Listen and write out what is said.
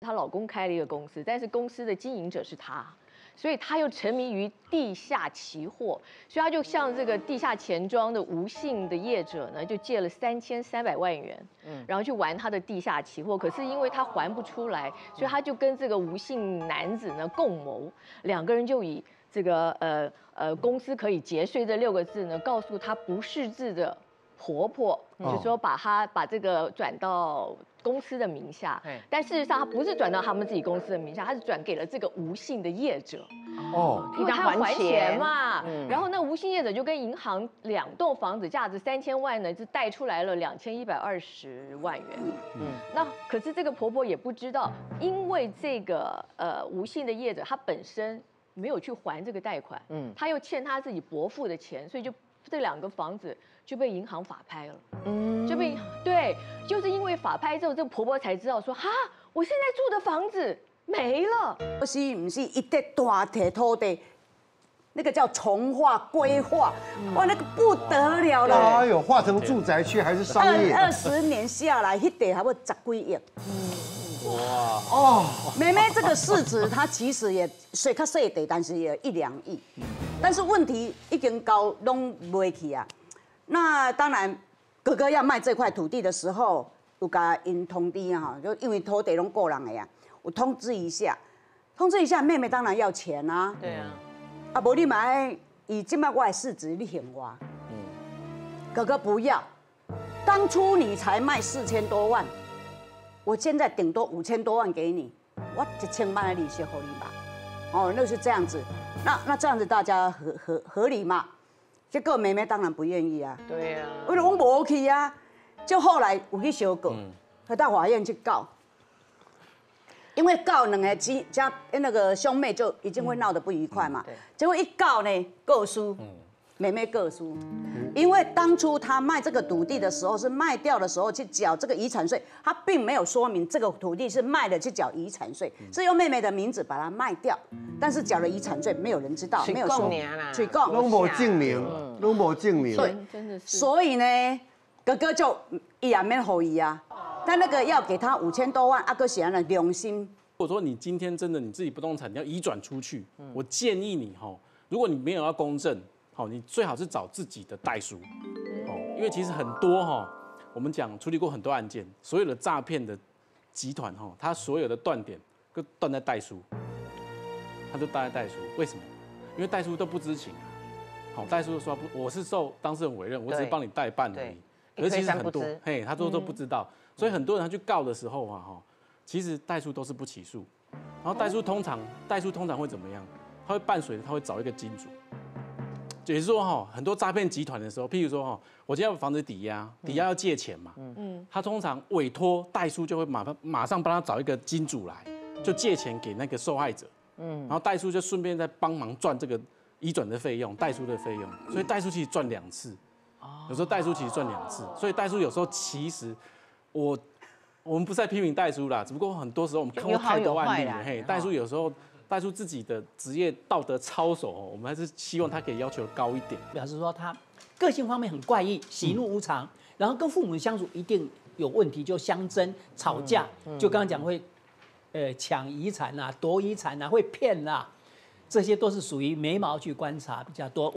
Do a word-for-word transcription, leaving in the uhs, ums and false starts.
她老公开了一个公司，但是公司的经营者是她。 所以他又沉迷于地下期货，所以他就向这个地下钱庄的吴姓的业者呢，就借了三千三百万元，嗯，然后去玩他的地下期货。可是因为他还不出来，所以他就跟这个吴姓男子呢共谋，两个人就以这个呃呃公司可以节税这六个字呢，告诉他不识字的婆婆，就说把他把这个转到。 公司的名下，但事实上他不是转到他们自己公司的名下，他是转给了这个吴姓的业者。哦，因为他要还钱嘛。嗯、然后那吴姓业者就跟银行两栋房子价值三千万呢，就贷出来了两千一百二十万元。嗯，那可是这个婆婆也不知道，因为这个呃吴姓的业者他本身没有去还这个贷款，嗯，他又欠他自己伯父的钱，所以就这两个房子就被银行法拍了。嗯，就被对。 就是因为法拍之后，这个婆婆才知道说，哈，我现在住的房子没了。 不是不是一块大铁土地，那个叫重划规划，哇，那个不得了了。 哎呦，划成住宅区还是商业？ 二二十年下来，一地还不十几亿。 哇哦， 妹妹这个市值，它其实也虽较细地，但是也有一两亿。但是问题已经高拢卖去啊。那当然。 哥哥要卖这块土地的时候，有甲因通知啊，就因为土地拢个人的呀，我通知一下，通知一下，妹妹当然要钱啊。 对啊， 啊，无你买，以今麦我的市值你还我。嗯。哥哥不要，当初你才卖四千多万，我现在顶多五千多万给你，我一千万的利息给你吧。哦，那是这样子，那那这样子大家合合合理嘛？ 结果妹妹当然不愿意啊， 对呀、啊， 我说我无去啊，就后来有去修告，他到法院去告，因为告两个家家那个兄妹就已经会闹得不愉快嘛，嗯、结果一告呢，告输，嗯、妹妹告输，嗯、因为当初他卖这个土地的时候是卖掉的时候去缴这个遗产税，他并没有说明这个土地是卖了去缴遗产税，嗯、是用妹妹的名字把它卖掉。 但是缴了遗产税，没有人知道，没有说， 水供， 拢无证明，拢无证明， 对，真的是。所以呢，哥哥就一也免后移啊，但那个要给他五千多万，阿哥显然的良心。 如果说你今天真的你自己不动产你要移转出去，我建议你哈，如果你没有要公证，好，你最好是找自己的代书，哦，因为其实很多哈，我们讲处理过很多案件，所有的诈骗的集团哈，它所有的断点都断在代书。 他就待在代书，为什么？因为代书都不知情啊。好，代书说不，我是受当事人委任，我只是帮你代办而已。可是其实很多，嘿，他都都不知道，所以很多人他去告的时候啊，哈，其实代书都是不起诉。然后代书通常，代书通常会怎么样？他会伴随着他会找一个金主，也就是说哈，很多诈骗集团的时候，譬如说哈，我今天要房子抵押，抵押要借钱嘛，嗯，他通常委托代书就会马马上帮他找一个金主来，就借钱给那个受害者。 嗯，然后代书就顺便再帮忙赚这个移转的费用、代书的费用，所以代书其实赚两次，有时候代书其实赚两次，所以代书有时候其实我我们不是在批评代书啦，只不过很多时候我们看过太多案例了，嘿，代书有时候代书自己的职业道德操守，我们还是希望他可以要求高一点， 表示说他个性方面很怪异，喜怒无常，然后跟父母相处一定有问题，就相争、吵架，就刚刚讲会。 呃，抢遗产啊，夺遗产啊，会骗啊，这些都是属于眉毛去观察比较多。